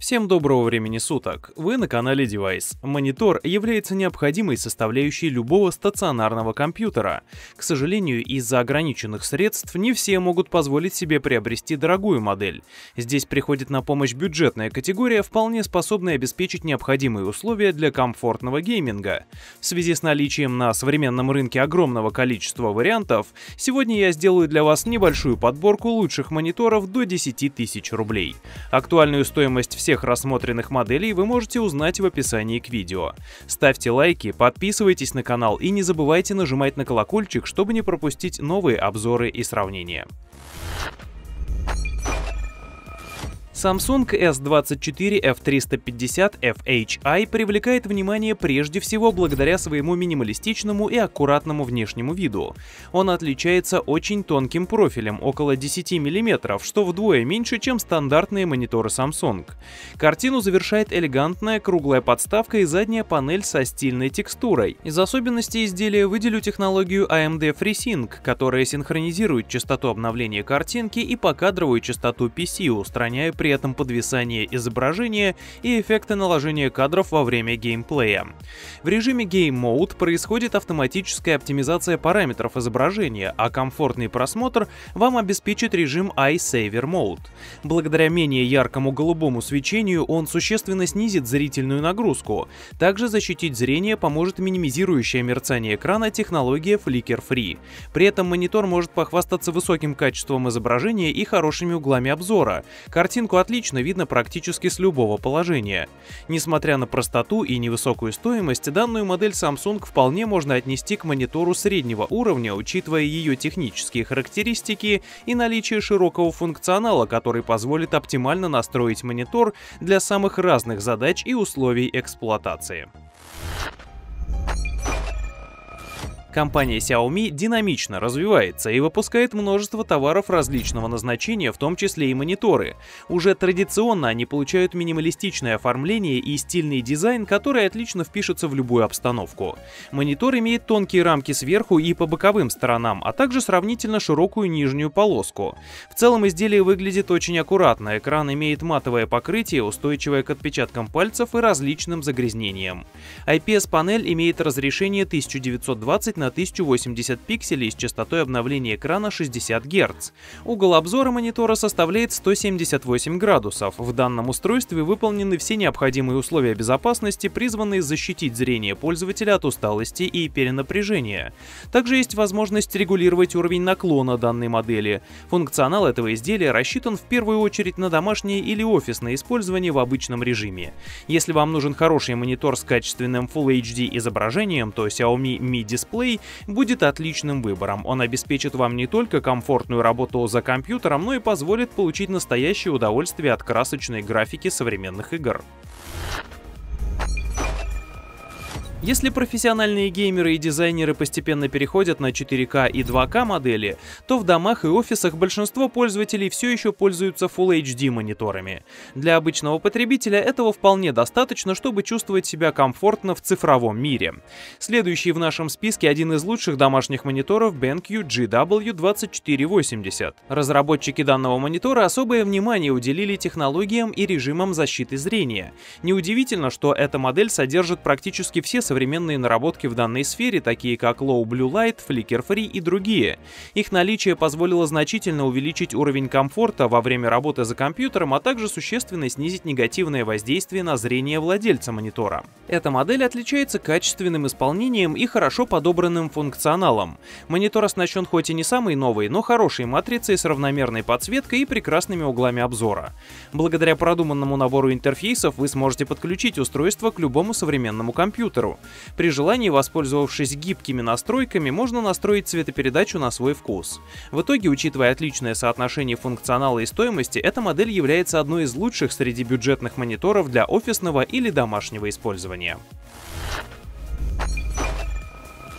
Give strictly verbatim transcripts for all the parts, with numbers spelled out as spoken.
Всем доброго времени суток! Вы на канале Девайс. Монитор является необходимой составляющей любого стационарного компьютера. К сожалению, из-за ограниченных средств не все могут позволить себе приобрести дорогую модель. Здесь приходит на помощь бюджетная категория, вполне способная обеспечить необходимые условия для комфортного гейминга. В связи с наличием на современном рынке огромного количества вариантов, сегодня я сделаю для вас небольшую подборку лучших мониторов до десяти тысяч рублей. Актуальную стоимость всех Всех рассмотренных моделей вы можете узнать в описании к видео. Ставьте лайки, подписывайтесь на канал и не забывайте нажимать на колокольчик, чтобы не пропустить новые обзоры и сравнения. Samsung эс двадцать четыре эф триста пятьдесят эф эйч ай привлекает внимание прежде всего благодаря своему минималистичному и аккуратному внешнему виду. Он отличается очень тонким профилем, около десяти миллиметров, что вдвое меньше, чем стандартные мониторы Samsung. Картину завершает элегантная круглая подставка и задняя панель со стильной текстурой. Из особенностей изделия выделю технологию эй эм ди FreeSync, которая синхронизирует частоту обновления картинки и покадровую частоту пи си, устраняя при этом подвисание изображения и эффекты наложения кадров во время геймплея. В режиме Game Mode происходит автоматическая оптимизация параметров изображения, а комфортный просмотр вам обеспечит режим Eye Saver Mode. Благодаря менее яркому голубому свечению он существенно снизит зрительную нагрузку. Также защитить зрение поможет минимизирующая мерцание экрана технология Flicker Free. При этом монитор может похвастаться высоким качеством изображения и хорошими углами обзора. Картинку отлично видно практически с любого положения. Несмотря на простоту и невысокую стоимость, данную модель Samsung вполне можно отнести к монитору среднего уровня, учитывая ее технические характеристики и наличие широкого функционала, который позволит оптимально настроить монитор для самых разных задач и условий эксплуатации. Компания Xiaomi динамично развивается и выпускает множество товаров различного назначения, в том числе и мониторы. Уже традиционно они получают минималистичное оформление и стильный дизайн, которые отлично впишутся в любую обстановку. Монитор имеет тонкие рамки сверху и по боковым сторонам, а также сравнительно широкую нижнюю полоску. В целом изделие выглядит очень аккуратно, экран имеет матовое покрытие, устойчивое к отпечаткам пальцев и различным загрязнениям. ай пи эс-панель имеет разрешение тысяча девятьсот двадцать на тысячу восемьдесят пикселей с частотой обновления экрана шестьдесят герц. Угол обзора монитора составляет сто семьдесят восемь градусов. В данном устройстве выполнены все необходимые условия безопасности, призванные защитить зрение пользователя от усталости и перенапряжения. Также есть возможность регулировать уровень наклона данной модели. Функционал этого изделия рассчитан в первую очередь на домашнее или офисное использование в обычном режиме. Если вам нужен хороший монитор с качественным Full эйч ди изображением, то Xiaomi Mi Display будет отличным выбором. Он обеспечит вам не только комфортную работу за компьютером, но и позволит получить настоящее удовольствие от красочной графики современных игр. Если профессиональные геймеры и дизайнеры постепенно переходят на четыре ка и два ка модели, то в домах и офисах большинство пользователей все еще пользуются Full эйч ди мониторами. Для обычного потребителя этого вполне достаточно, чтобы чувствовать себя комфортно в цифровом мире. Следующий в нашем списке один из лучших домашних мониторов BenQ джи дабл ю двадцать четыре восемьдесят. Разработчики данного монитора особое внимание уделили технологиям и режимам защиты зрения. Неудивительно, что эта модель содержит практически все современные наработки в данной сфере, такие как Low Blue Light, Flicker Free и другие. Их наличие позволило значительно увеличить уровень комфорта во время работы за компьютером, а также существенно снизить негативное воздействие на зрение владельца монитора. Эта модель отличается качественным исполнением и хорошо подобранным функционалом. Монитор оснащен хоть и не самой новой, но хорошей матрицей с равномерной подсветкой и прекрасными углами обзора. Благодаря продуманному набору интерфейсов вы сможете подключить устройство к любому современному компьютеру. При желании, воспользовавшись гибкими настройками, можно настроить цветопередачу на свой вкус. В итоге, учитывая отличное соотношение функционала и стоимости, эта модель является одной из лучших среди бюджетных мониторов для офисного или домашнего использования.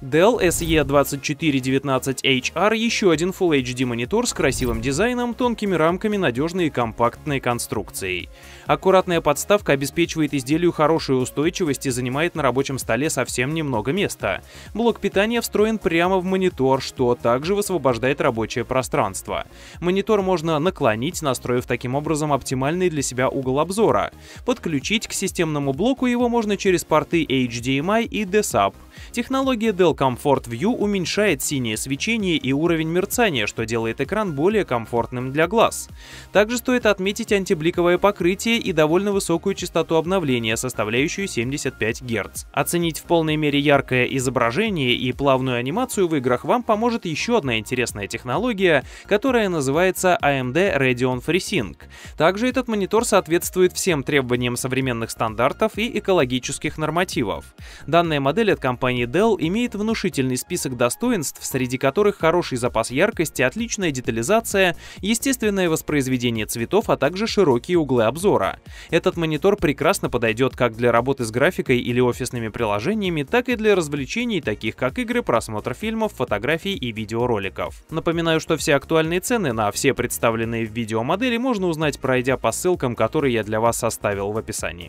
Dell эс и двадцать четыре девятнадцать эйч ар — еще один Full эйч ди монитор с красивым дизайном, тонкими рамками, надежной и компактной конструкцией. Аккуратная подставка обеспечивает изделию хорошую устойчивость и занимает на рабочем столе совсем немного места. Блок питания встроен прямо в монитор, что также высвобождает рабочее пространство. Монитор можно наклонить, настроив таким образом оптимальный для себя угол обзора. Подключить к системному блоку его можно через порты эйч ди эм ай и ди эс эй пи. Технология Dell Comfort View уменьшает синее свечение и уровень мерцания, что делает экран более комфортным для глаз. Также стоит отметить антибликовое покрытие и довольно высокую частоту обновления, составляющую семьдесят пять герц. Оценить в полной мере яркое изображение и плавную анимацию в играх вам поможет еще одна интересная технология, которая называется эй эм ди Radeon FreeSync. Также этот монитор соответствует всем требованиям современных стандартов и экологических нормативов. Данная модель от компании Dell имеет внушительный список достоинств, среди которых хороший запас яркости, отличная детализация, естественное воспроизведение цветов, а также широкие углы обзора. Этот монитор прекрасно подойдет как для работы с графикой или офисными приложениями, так и для развлечений, таких как игры, просмотр фильмов, фотографий и видеороликов. Напоминаю, что все актуальные цены на все представленные в видео модели можно узнать, пройдя по ссылкам, которые я для вас оставил в описании.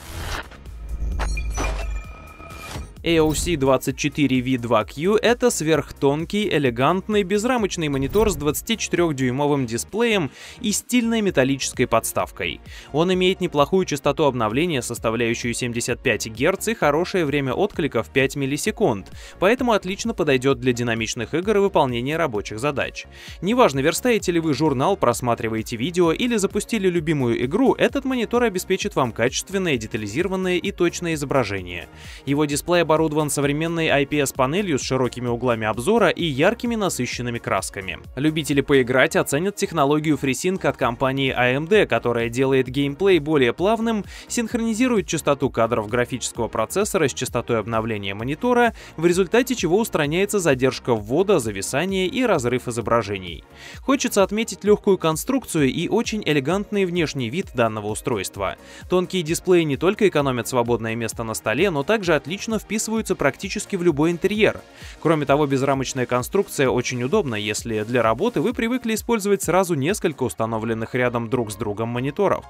эй о си двадцать четыре ви два кью — это сверхтонкий, элегантный, безрамочный монитор с двадцатичетырёхдюймовым дисплеем и стильной металлической подставкой. Он имеет неплохую частоту обновления, составляющую семьдесят пять герц, и хорошее время отклика в пять миллисекунд, поэтому отлично подойдет для динамичных игр и выполнения рабочих задач. Неважно, верстаете ли вы журнал, просматриваете видео или запустили любимую игру, этот монитор обеспечит вам качественное, детализированное и точное изображение. Его дисплей оборудован современной ай пи эс-панелью с широкими углами обзора и яркими насыщенными красками. Любители поиграть оценят технологию FreeSync от компании эй эм ди, которая делает геймплей более плавным, синхронизирует частоту кадров графического процессора с частотой обновления монитора, в результате чего устраняется задержка ввода, зависание и разрыв изображений. Хочется отметить легкую конструкцию и очень элегантный внешний вид данного устройства. Тонкие дисплеи не только экономят свободное место на столе, но также отлично вписываются практически в любой интерьер. Кроме того, безрамочная конструкция очень удобна, если для работы вы привыкли использовать сразу несколько установленных рядом друг с другом мониторов.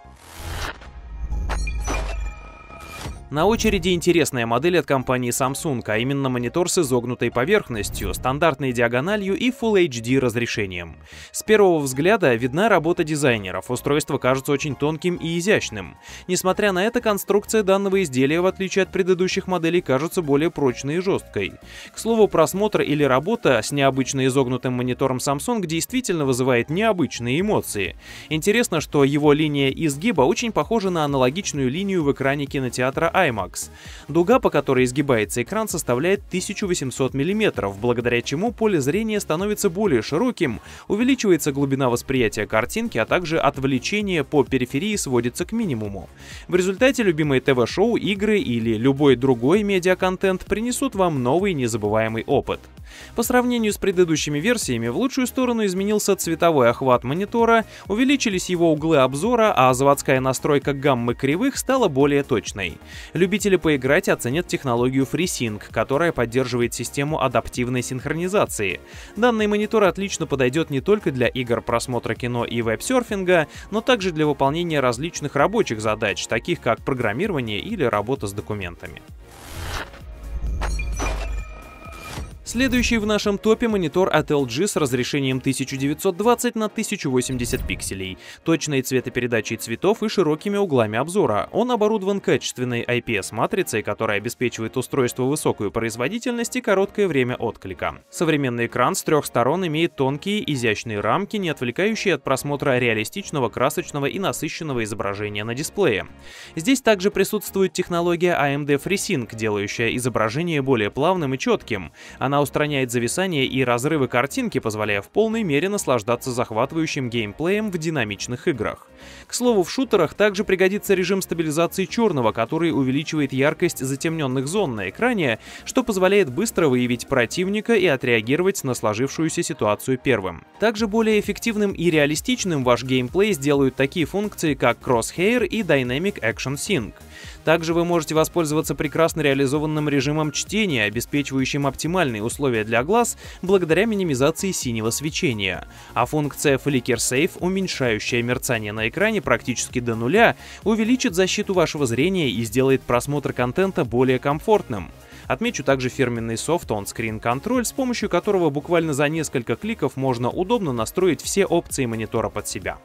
На очереди интересная модель от компании Samsung, а именно монитор с изогнутой поверхностью, стандартной диагональю и Full эйч ди разрешением. С первого взгляда видна работа дизайнеров, устройство кажется очень тонким и изящным. Несмотря на это, конструкция данного изделия, в отличие от предыдущих моделей, кажется более прочной и жесткой. К слову, просмотр или работа с необычно изогнутым монитором Samsung действительно вызывает необычные эмоции. Интересно, что его линия изгиба очень похожа на аналогичную линию в экране кинотеатра IMAX. Дуга, по которой изгибается экран, составляет тысяча восемьсот миллиметров, благодаря чему поле зрения становится более широким, увеличивается глубина восприятия картинки, а также отвлечение по периферии сводится к минимуму. В результате любимые ТВ-шоу, игры или любой другой медиаконтент принесут вам новый незабываемый опыт. По сравнению с предыдущими версиями, в лучшую сторону изменился цветовой охват монитора, увеличились его углы обзора, а заводская настройка гаммы кривых стала более точной. Любители поиграть оценят технологию FreeSync, которая поддерживает систему адаптивной синхронизации. Данный монитор отлично подойдет не только для игр, просмотра кино и веб-серфинга, но также для выполнения различных рабочих задач, таких как программирование или работа с документами. Следующий в нашем топе монитор от эл джи с разрешением тысяча девятьсот двадцать на тысячу восемьдесят пикселей, точной цветопередачей цветов и широкими углами обзора. Он оборудован качественной ай пи эс-матрицей, которая обеспечивает устройству высокую производительность и короткое время отклика. Современный экран с трех сторон имеет тонкие, изящные рамки, не отвлекающие от просмотра реалистичного, красочного и насыщенного изображения на дисплее. Здесь также присутствует технология эй эм ди FreeSync, делающая изображение более плавным и четким. Она устраняет зависание и разрывы картинки, позволяя в полной мере наслаждаться захватывающим геймплеем в динамичных играх. К слову, в шутерах также пригодится режим стабилизации черного, который увеличивает яркость затемненных зон на экране, что позволяет быстро выявить противника и отреагировать на сложившуюся ситуацию первым. Также более эффективным и реалистичным ваш геймплей сделают такие функции, как Crosshair и Dynamic Action Sync. Также вы можете воспользоваться прекрасно реализованным режимом чтения, обеспечивающим оптимальные условия для глаз благодаря минимизации синего свечения. А функция Flicker Safe, уменьшающая мерцание на экране практически до нуля, увеличит защиту вашего зрения и сделает просмотр контента более комфортным. Отмечу также фирменный софт On-Screen Control, с помощью которого буквально за несколько кликов можно удобно настроить все опции монитора под себя.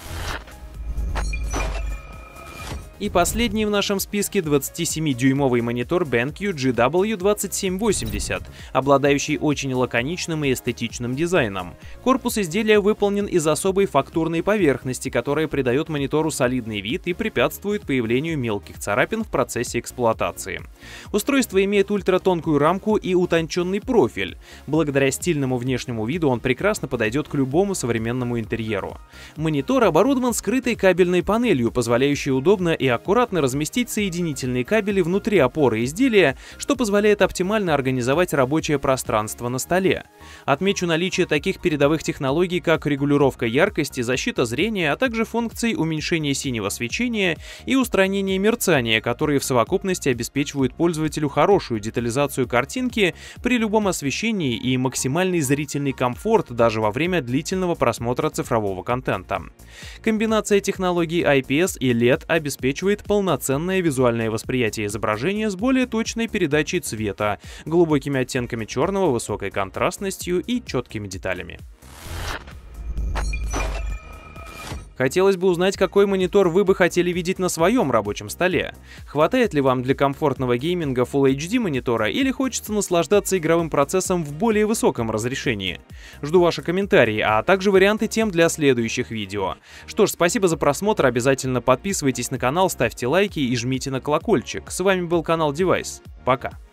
И последний в нашем списке двадцатисемидюймовый монитор BenQ джи дабл ю двадцать семь восемьдесят, обладающий очень лаконичным и эстетичным дизайном. Корпус изделия выполнен из особой фактурной поверхности, которая придает монитору солидный вид и препятствует появлению мелких царапин в процессе эксплуатации. Устройство имеет ультратонкую рамку и утонченный профиль. Благодаря стильному внешнему виду он прекрасно подойдет к любому современному интерьеру. Монитор оборудован скрытой кабельной панелью, позволяющей удобно и аккуратно разместить соединительные кабели внутри опоры изделия, что позволяет оптимально организовать рабочее пространство на столе. Отмечу наличие таких передовых технологий, как регулировка яркости, защита зрения, а также функций уменьшения синего свечения и устранения мерцания, которые в совокупности обеспечивают пользователю хорошую детализацию картинки при любом освещении и максимальный зрительный комфорт даже во время длительного просмотра цифрового контента. Комбинация технологий ай пи эс и лед обеспечивает полноценное визуальное восприятие изображения с более точной передачей цвета, глубокими оттенками черного, высокой контрастностью и четкими деталями. Хотелось бы узнать, какой монитор вы бы хотели видеть на своем рабочем столе. Хватает ли вам для комфортного гейминга Full эйч ди монитора или хочется наслаждаться игровым процессом в более высоком разрешении? Жду ваши комментарии, а также варианты тем для следующих видео. Что ж, спасибо за просмотр, обязательно подписывайтесь на канал, ставьте лайки и жмите на колокольчик. С вами был канал Девайс. Пока.